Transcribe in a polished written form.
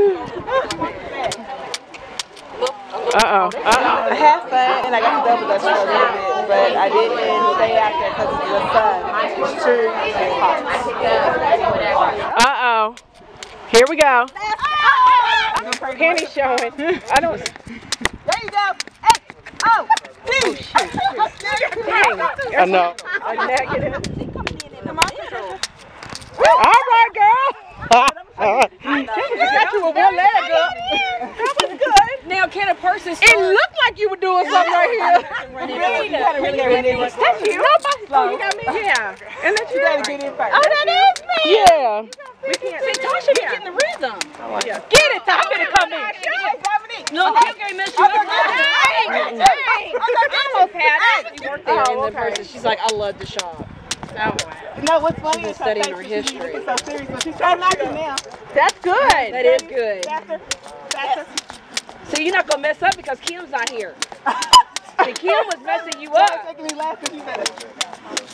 Uh-oh. I had fun and I got to double dutch for a little bit, but I didn't stay out there because the sun was too hot. Uh-oh. Here we go. Penny showing. I don't. There you go. Hey. Oh. Dude. Dang. I know. A negative. Come on, Patricia. All right, girl. You got you with one leg up. That was good. Now, can a person It looked like you were doing something right here. You gotta really get in. That's you. Oh, you got me? Yeah. And then You gotta get in first. Oh, that is me. Yeah. see, Tasha be getting the rhythm. Yeah. Get it, Tasha. Better come in. No, Kim can't mess you up. Almost had it. She worked there, and the person, she's like, I love the shop. No, what's funny She's is been her studying her face, history. she's so serious, but she's trying not to now. That's good. That is good. Faster, faster. So you're not going to mess up because Kim's not here. See, Kim was messing you Stop up. taking me last because you better.